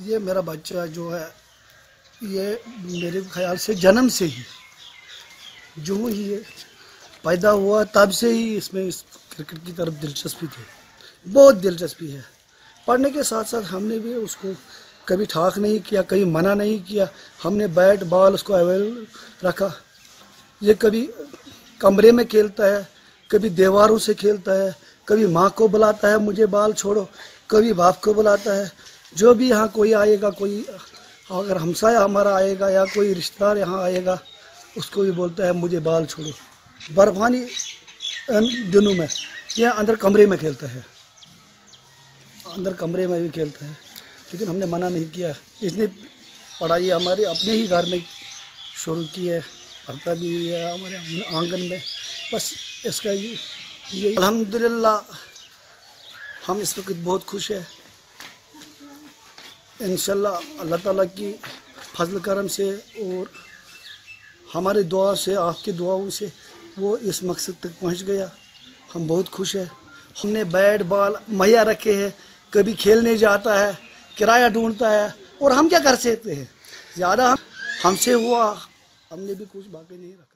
ये मेरा बच्चा जो है, ये मेरे ख्याल से जन्म से ही, जो ही ये पैदा हुआ तब से ही इसमें इस क्रिकेट की तरफ दिलचस्पी थी, बहुत दिलचस्पी है। पढ़ने के साथ साथ हमने भी उसको कभी ठाक नहीं किया, कभी मना नहीं किया। हमने बैट बॉल उसको अवेलेबल रखा। ये कभी कमरे में खेलता है, कभी दीवारों से खेलता है, कभी माँ को बुलाता है मुझे बॉल छोड़ो, कभी बाप को बुलाता है। जो भी यहाँ कोई आएगा, कोई अगर हमसाया हमारा आएगा या कोई रिश्तेदार यहाँ आएगा, उसको भी बोलता है मुझे बॉल छोड़ो। बर्फानी दिनों में यह अंदर कमरे में खेलता है, अंदर कमरे में भी खेलता है, लेकिन हमने मना नहीं किया। इसने पढ़ाई हमारे अपने ही घर में शुरू की है, पढ़ता भी है हमारे आंगन में। बस इसका ये अल्हम्दुलिल्लाह हम इस वक्त बहुत खुश है। इंशाल्लाह अल्लाह ताला की फजल करम से और हमारे दुआ से, आपकी दुआओं से वो इस मकसद तक पहुंच गया। हम बहुत खुश है। हमने बैट बॉल मुहैया रखे हैं, कभी खेलने जाता है, किराया ढूंढता है, और हम क्या कर सकते हैं। ज़्यादा हमसे हुआ, हमने भी कुछ बाकी नहीं रखा।